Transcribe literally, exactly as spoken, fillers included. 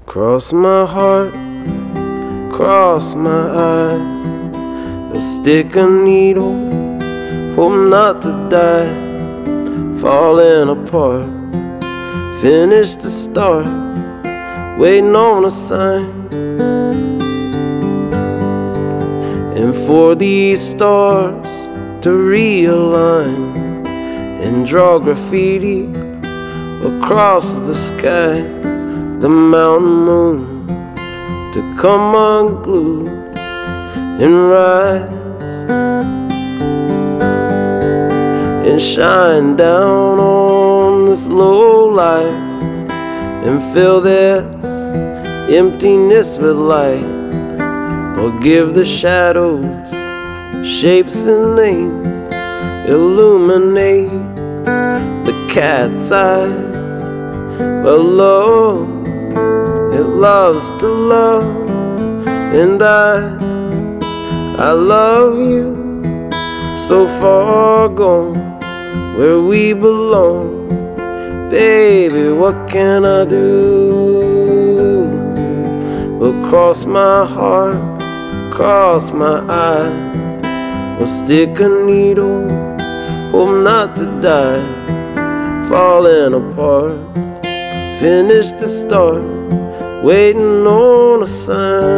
Cross my heart, cross my eyes. You'll stick a needle, hope not to die. Falling apart, finish the start, waiting on a sign. And for these stars to realign and draw graffiti across the sky, the mountain moon to come unglued and rise and shine down on this low life and fill this emptiness with light, or give the shadows shapes and names, illuminate the cat's eyes. Well, love, it loves to love, and I, I love you, so far gone where we belong. Baby, what can I do? Well, cross my heart, cross my eyes. Well, stick a needle, hope not to die. Falling apart, finish the start, waiting on a sign.